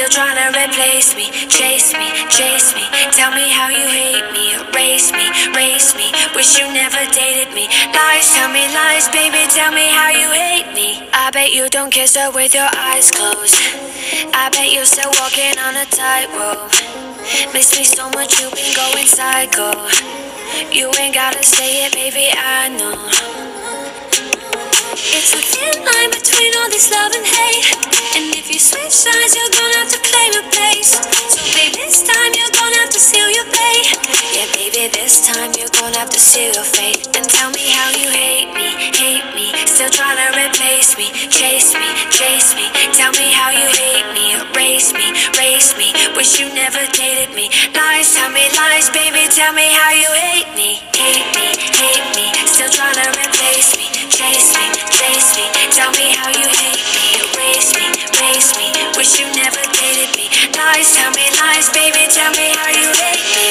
Still trying to replace me, chase me, chase me. Tell me how you hate me, erase me, race me. Wish you never dated me. Lies, tell me lies, baby, tell me how you hate me. I bet you don't kiss her with your eyes closed. I bet you're still walking on a tightrope. Miss me so much, you've been going psycho. You ain't gotta say it, baby, I know. It's a thin line between all this love and hate. And if you switch sides, you're gonna have to claim your place. So baby, this time you're gonna have to seal your fate. Yeah, baby, this time you're gonna have to seal your fate. And tell me how you hate me, hate me. Still trying to replace me, chase me, chase me. Tell me how you hate me, erase me, race me. Wish you never dated me. Lies, tell me lies, baby, tell me how you hate me, hate me, hate me. Still trying to replace me, chase me, chase me. Tell me how you hate me, erase me, race me. Wish you never dated me. Lies, tell me lies, baby, tell me how you hate me.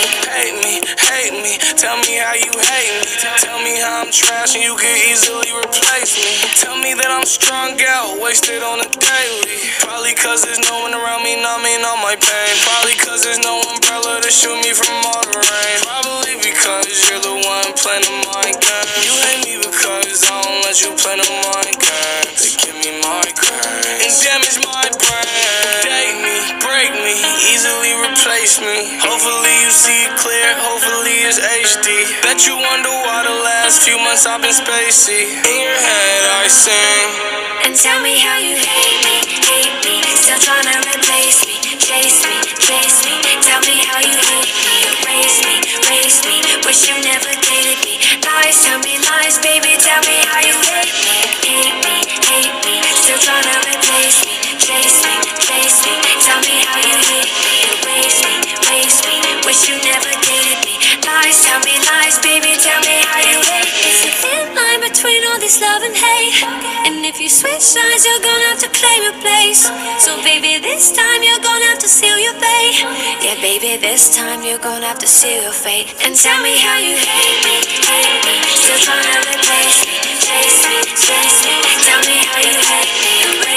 Hate me, tell me how you hate me. Tell me how I'm trash and you can easily replace me. Tell me that I'm strung out, wasted on a daily. Probably cause there's no one around me numbing all my pain. Probably cause there's no umbrella to shoot me from all the rain. Probably because you're the one playing the mind game. You hate me because I don't let you play no mind games. They give me migraines and damage my brain. Date me, break me, easily replace me. Hopefully you see it clear, hopefully it's HD. Bet you wonder why the last few months I've been spacey. In your head I sing. And tell me how you hate me, hate me. Still trying to replace me, chase me, chase me. Tell me how you hate me, erase me, race me. Wish you never dated me. Lies, tell me lies, baby, tell me how you hate me, hate me, hate me. Still trying to replace me, chase me, chase me. Tell me how you hate me, erase me, race me. Wish you never dated me. Lies, tell me lies, baby, tell me how you hate me. It's a thin line between all this love and hate. And if you switch sides, you're gonna have to claim your place. So baby, this time you're gonna have to seal your fate. Yeah, baby, this time you're gonna have to seal your fate. And tell me how you hate me, hate me. Still trying to replace me, chase me, chase me. Tell me how you hate me,